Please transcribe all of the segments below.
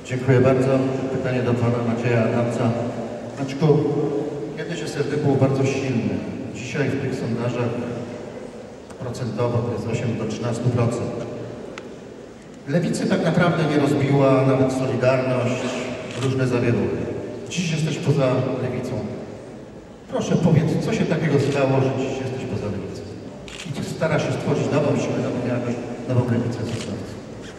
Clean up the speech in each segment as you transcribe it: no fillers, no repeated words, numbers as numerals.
Dziękuję bardzo. Pytanie do pana Macieja Adamca. Maćku, kiedyś SLD było bardzo silne. Dzisiaj w tych sondażach procentowo to jest 8 do 13%. Lewicy tak naprawdę nie rozbiła, nawet Solidarność, różne zawieruchy. Dziś jesteś poza lewicą. Proszę powiedz, co się takiego stało, że dziś jesteś poza lewicą? I ty starasz się stworzyć nową siłę, nową jakość, nową lewicę Sosnowca.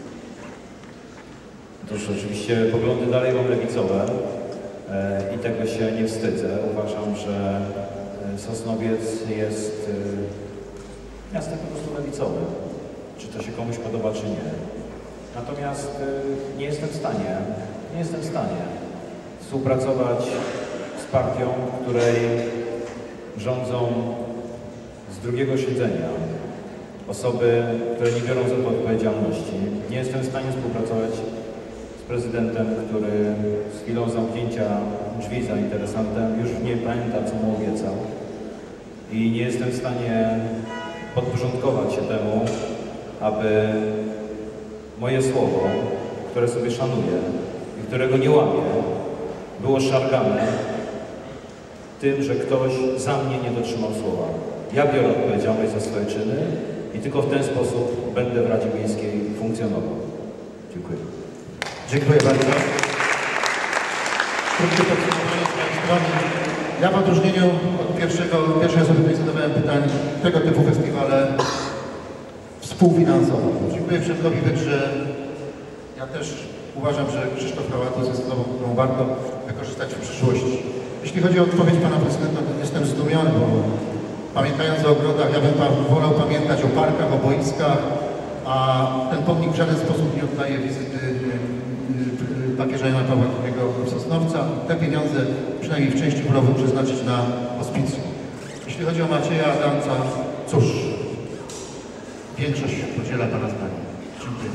Otóż oczywiście poglądy dalej mam lewicowe i tego się nie wstydzę. Uważam, że Sosnowiec jest miastem po prostu lewicowym. Czy to się komuś podoba, czy nie. Natomiast nie jestem w stanie współpracować z partią, której rządzą z drugiego siedzenia osoby, które nie biorą za to odpowiedzialności. Nie jestem w stanie współpracować z prezydentem, który z chwilą zamknięcia drzwi za interesantem już nie pamięta, co mu obiecał. I nie jestem w stanie podporządkować się temu, aby moje słowo, które sobie szanuję i którego nie łamię, było szargane tym, że ktoś za mnie nie dotrzymał słowa. Ja biorę odpowiedzialność za swoje czyny i tylko w ten sposób będę w Radzie Miejskiej funkcjonował. Dziękuję. Dziękuję bardzo. Krótkie podsumowanie z mojej strony. Ja w odróżnieniu od pierwszej osoby, której zadawałem pytań, tego typu festiwale współfinansował. Dziękuję Przemkowi Wydrze. Ja też uważam, że Krzysztof Hałatus jest osobą, którą warto wykorzystać w przyszłości. Jeśli chodzi o odpowiedź pana prezydenta, to jestem zdumiony, bo pamiętając o ogrodach, ja bym wolał pamiętać o parkach, o boiskach, a ten pomnik w żaden sposób nie oddaje wizyty papieża Jana Pawła II w Sosnowca. Te pieniądze przynajmniej w części wolałbym przeznaczyć na hospicjum. Jeśli chodzi o Macieja Adamca, cóż, większość podziela pana zdanie. Dziękuję.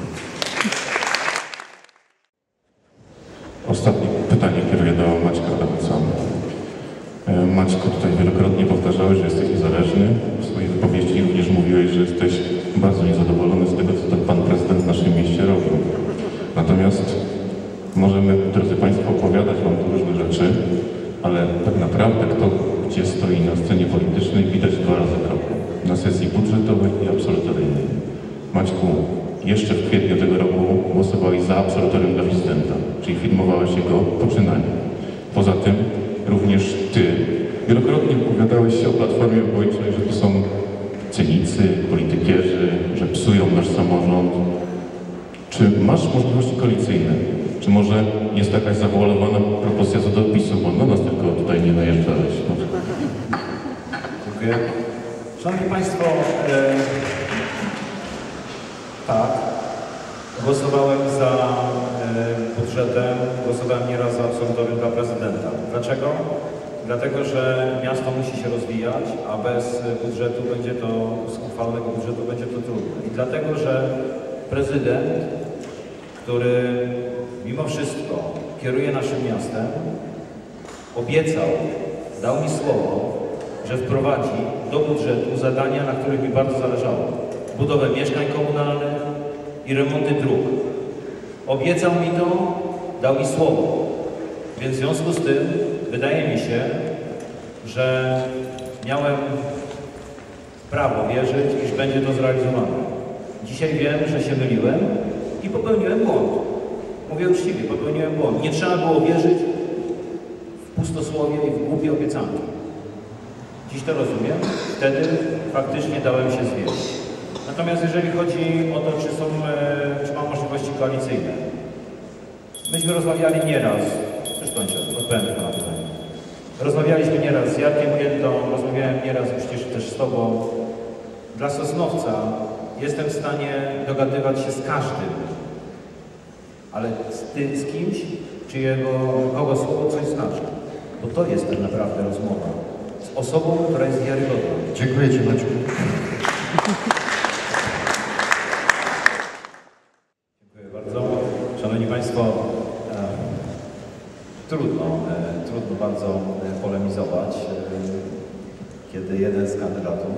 Ostatnie pytanie kieruję do Maćka Adamca. Maćku, tutaj wielokrotnie powtarzałeś, że jesteś niezależny. W swojej wypowiedzi również mówiłeś, że jesteś bardzo niezadowolony z tego, co pan prezydent w naszym mieście robił. Natomiast możemy, drodzy państwo, opowiadać wam tu różne rzeczy, ale tak naprawdę kto gdzie stoi na scenie politycznej widać 2 razy w roku. Na sesji budżetowej i absolutoryjnej. Maćku, jeszcze w kwietniu tego roku głosowałeś za absolutorium dla prezydenta, czyli filmowałeś jego poczynanie. Poza tym również ty wielokrotnie opowiadałeś się o Platformie Obojczej, że to są cynicy, politykierzy, że psują nasz samorząd. Czy masz możliwości koalicyjne? Czy może jest jakaś zawoalowana propozycja co do PiS-u, bo na nas tylko tutaj nie najeżdżałeś? Dziękuję. Szanowni Państwo, tak, głosowałem za budżetem, głosowałem nieraz za absolutorium dla prezydenta. Dlaczego? Dlatego, że miasto musi się rozwijać, a bez budżetu będzie to, z uchwalonego budżetu będzie to trudne. I dlatego, że prezydent, który mimo wszystko kieruje naszym miastem, obiecał, dał mi słowo, że wprowadzi do budżetu zadania, na których mi bardzo zależało. Budowę mieszkań komunalnych i remonty dróg. Obiecał mi to, dał mi słowo. Więc w związku z tym wydaje mi się, że miałem prawo wierzyć, iż będzie to zrealizowane. Dzisiaj wiem, że się myliłem i popełniłem błąd. Mówię uczciwie, popełniłem błąd. Nie trzeba było wierzyć w pustosłowie i w głupie obiecanki. Dziś to rozumiem, wtedy faktycznie dałem się zwieść. Natomiast jeżeli chodzi o to, czy mam możliwości koalicyjne, myśmy rozmawiali nieraz, już kończę, odpowiem na pytanie. Rozmawialiśmy nieraz z Jarkiem Gieldą, rozmawiałem nieraz przecież też z Tobą. Dla Sosnowca jestem w stanie dogadywać się z każdym, ale z kimś, kogo słowo coś znaczy. Bo to jest tak naprawdę rozmowa z osobą, która jest wiarygodna. Dziękuję Ci, Maciu. Dziękuję bardzo. Szanowni Państwo, trudno bardzo polemizować, kiedy jeden z kandydatów,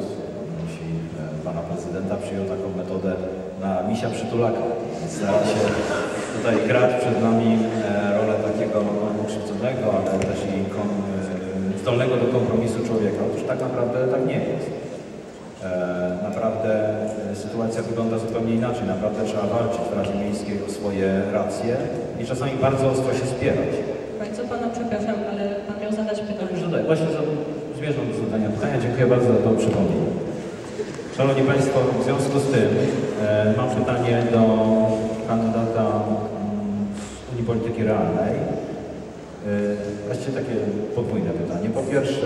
pana prezydenta, przyjął taką metodę na misia przytulaka. Stara się tutaj grać przed nami rolę takiego ukrzywdzonego, ale też i zdolnego do kompromisu człowieka. Otóż tak naprawdę tak nie jest. Naprawdę sytuacja wygląda zupełnie inaczej. Naprawdę trzeba walczyć w Radzie Miejskiej o swoje racje i czasami bardzo ostro się spierać. Bardzo pana przepraszam, ale pan miał zadać pytanie. Już zadaję. Właśnie zmierzam do zadania pytania. Dziękuję bardzo za to przypomnienie. Szanowni Państwo, w związku z tym mam pytanie do kandydata z Unii Polityki Realnej. Właściwie takie podwójne pytanie. Po pierwsze,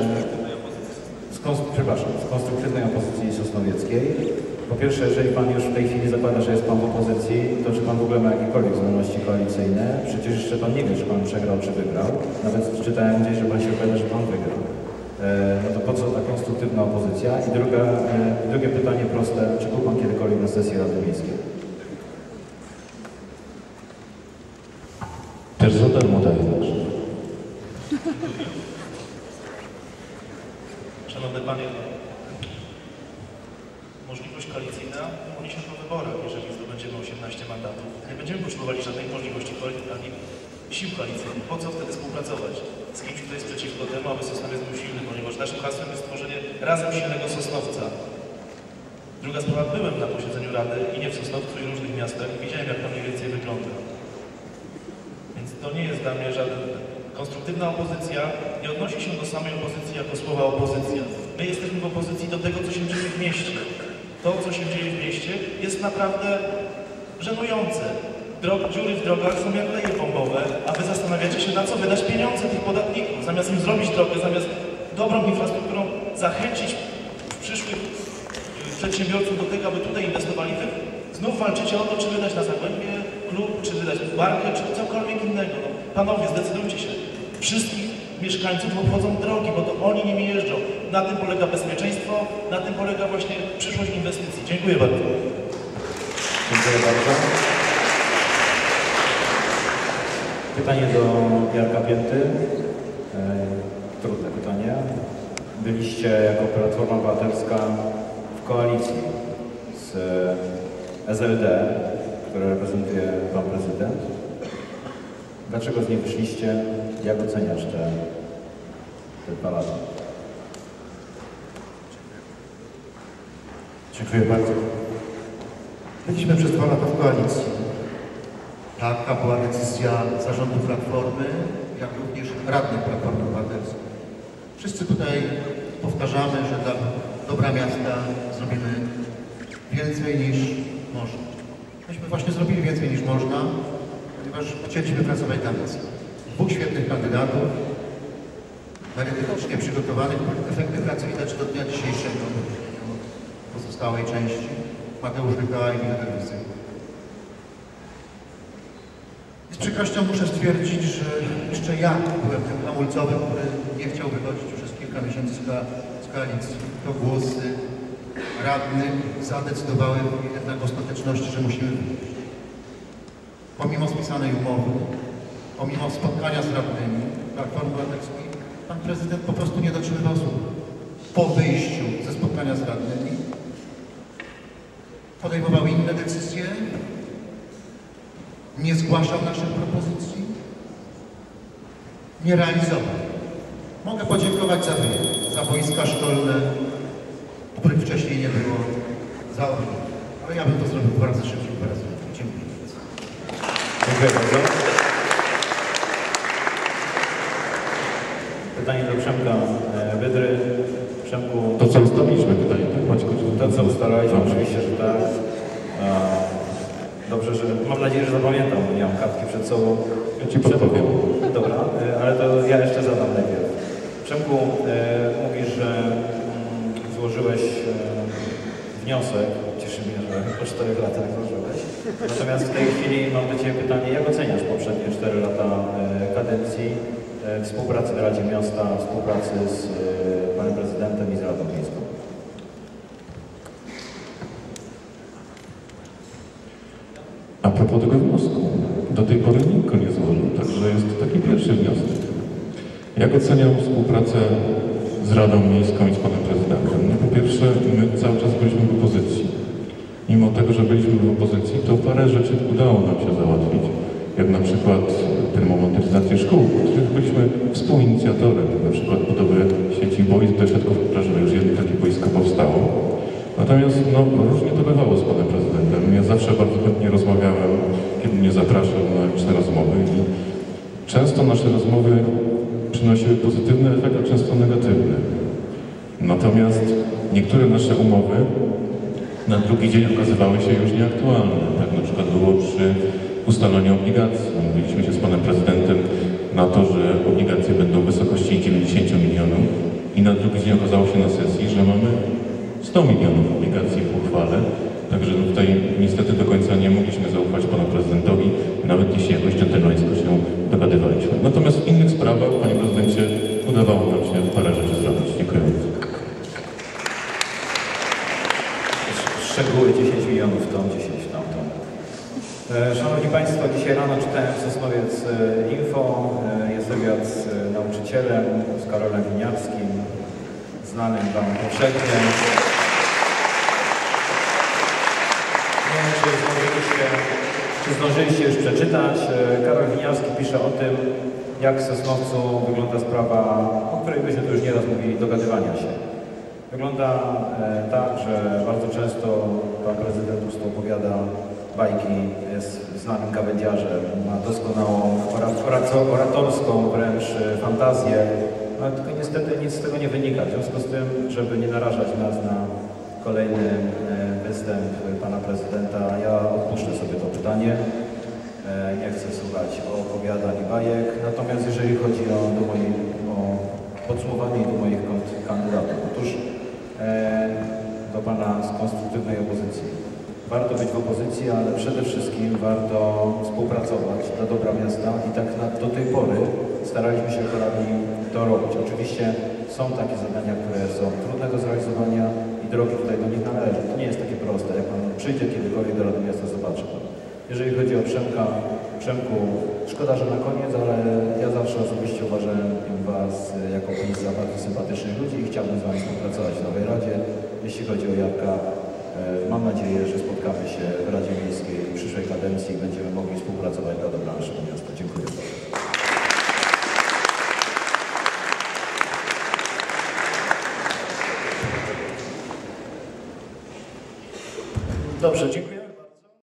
z konstruktywnej opozycji sosnowieckiej. Po pierwsze, jeżeli Pan już w tej chwili zakłada, że jest Pan w opozycji, to czy Pan w ogóle ma jakiekolwiek zdolności koalicyjne? Przecież jeszcze Pan nie wie, czy Pan przegrał, czy wygrał. Nawet czytałem gdzieś, że Pan się opowiada, że Pan wygrał. No to po co ta konstruktywna opozycja? I drugie pytanie proste, czy był Pan kiedykolwiek na sesji Rady Miejskiej? Też za darmo daję także. Szanowny Panie, możliwość koalicyjna uniesie po wyborach, jeżeli zdobędziemy 18 mandatów. Nie będziemy potrzebowali żadnej możliwości ani sił koalicyjnych. Po co wtedy współpracować z kimś, kto jest przeciwko temu, aby Sosnowiec był silny, ponieważ naszym hasłem jest stworzenie razem silnego Sosnowca. Druga sprawa, byłem na posiedzeniu Rady i nie w Sosnowcu i w różnych miastach i widziałem, jak to mniej więcej wygląda. Więc to nie jest dla mnie żaden... Konstruktywna opozycja nie odnosi się do samej opozycji jako słowa opozycja. My jesteśmy w opozycji do tego, co się dzieje w mieście. To, co się dzieje w mieście, jest naprawdę żenujące. Dziury w drogach są jak leje bombowe, a wy zastanawiacie się, na co wydać pieniądze tych podatników. Zamiast im zrobić drogę, zamiast dobrą infrastrukturą zachęcić przyszłych przedsiębiorców do tego, aby tutaj inwestowali, wy znów walczycie o to, czy wydać na Zagłębie klub, czy wydać Barkę, czy cokolwiek innego. No, panowie, zdecydujcie się. Wszystkich mieszkańców obchodzą drogi, bo to oni nimi jeżdżą. Na tym polega bezpieczeństwo, na tym polega właśnie przyszłość inwestycji. Dziękuję bardzo. Dziękuję bardzo. Pytanie do Jarka Pięty. Trudne pytanie. Byliście jako Platforma Obywatelska w koalicji z SLD, które reprezentuje Pan Prezydent. Dlaczego z niej wyszliście? Jak oceniasz te 2 lata? Dziękuję bardzo. Byliśmy przez 2 lata w koalicji. Taka była decyzja zarządu Platformy, jak również radnych Platformy Obywatelskiej. Wszyscy tutaj powtarzamy, że dla dobra miasta zrobimy więcej niż można. Myśmy właśnie zrobili więcej niż można, ponieważ chcieliśmy pracować dla nas. 2 świetnych kandydatów, merytorycznie przygotowanych, efekty pracy widać do dnia dzisiejszego, pozostałej części, Mateusz Ryka i Witold Rysy. Z przykrością muszę stwierdzić, że jeszcze ja byłem tym hamulcowym, który nie chciał wychodzić przez kilka miesięcy z koalicji. To głosy radnych zadecydowały jednak w ostateczności, że musimy wyjść. Pomimo spisanej umowy, pomimo spotkania z radnymi Platformy Obywatelskiej, pan prezydent po prostu nie dotrzymywał słów. Po wyjściu ze spotkania z radnymi podejmował inne decyzje, nie zgłaszał naszych propozycji, nie realizował. Mogę podziękować za boiska szkolne, których wcześniej nie było, za ochronę. Ale ja bym to zrobił bardzo szybko i bardzo lepiej. Dziękuję bardzo. Dziękuję bardzo. Pytanie do Przemka Wydry. Przemku, To co ustaliliśmy pytanie, tak Maćku? to co ustalaliśmy, oczywiście, że tak. Dobrze, że mam nadzieję, że zapamiętam, bo nie mam kartki przed sobą. Ja Ci podpowiem. Dobra, ale to ja jeszcze zadam najpierw. Przemku, mówisz, że złożyłeś wniosek. Cieszy mnie, że po 4 latach złożyłeś. Natomiast w tej chwili mam do Ciebie pytanie, jak oceniasz poprzednie 4 lata kadencji, współpracy w Radzie Miasta, współpracy z Panem Prezydentem i z Radą Miejską? A propos tego wniosku, do tej pory nikt go nie złożył, także jest taki pierwszy wniosek. Jak oceniam współpracę z Radą Miejską i z Panem Prezydentem? No po pierwsze, my cały czas byliśmy w opozycji. Mimo tego, że byliśmy w opozycji, to parę rzeczy udało nam się załatwić. jak na przykład termomodernizację szkół, których byliśmy współinicjatorem, na przykład budowy sieci boisk do siatków plażowych, już jedno takie boisko powstało. Natomiast no, różnie to bywało z panem prezydentem. Ja zawsze bardzo chętnie rozmawiałem, kiedy mnie zapraszał na liczne rozmowy i często nasze rozmowy przynosiły pozytywny efekt, a często negatywny. Natomiast niektóre nasze umowy na drugi dzień okazywały się już nieaktualne. Tak na przykład było przy ustalaniu obligacji. Mówiliśmy się z panem prezydentem na to, że obligacje będą w wysokości 90 milionów i na drugi dzień okazało się na sesji, że mamy 100 milionów obligacji w uchwale. Także tutaj niestety do końca nie mogliśmy zaufać panu prezydentowi, nawet jeśli jakoś dżentelmeńsko się dogadywaliśmy. Natomiast w innych sprawach, panie prezydencie, udawało nam się parę rzeczy zrobić. Dziękuję bardzo. Szczegóły 10 milionów w tą, 10 w tamtą. Szanowni Państwo, dzisiaj rano czytałem w Sosnowiec Info. Jest wywiad z nauczycielem, z Karolem Winiarskim, znanym Wam powszechnie. Nie wiem, czy zdążyliście już przeczytać. Karol Winiarski pisze o tym, jak w Sosnowcu wygląda sprawa, o której byśmy tu już nieraz mówili, dogadywania się. Wygląda tak, że bardzo często pan prezydent opowiada bajki, jest znanym gawędziarzem, ma doskonałą oratorską wręcz fantazję, ale tylko niestety nic z tego nie wynika. W związku z tym, żeby nie narażać nas na kolejny występ pana prezydenta, ja odpuszczę sobie to pytanie. Nie chcę słuchać opowiadań i bajek, natomiast jeżeli chodzi o podsumowanie do moich kandydatów, otóż do pana z konstruktywnej opozycji. Warto być w opozycji, ale przede wszystkim warto współpracować dla dobra miasta i tak do tej pory staraliśmy się kolegami to robić. Oczywiście są takie zadania, które są trudne do zrealizowania i drogi tutaj do nich należy. To nie jest takie proste. Jak pan przyjdzie kiedykolwiek do Rady Miasta, zobaczy pan. Jeżeli chodzi o Przemku, szkoda, że na koniec, ale ja zawsze osobiście uważałem was jako PiS za bardzo sympatycznych ludzi i chciałbym z wami współpracować w Nowej Radzie. Jeśli chodzi o Jarka, mam nadzieję, że spotkamy się w Radzie Miejskiej w przyszłej kadencji i będziemy mogli współpracować dla dobra naszego miasta. Dziękuję bardzo. Dobrze, dziękuję.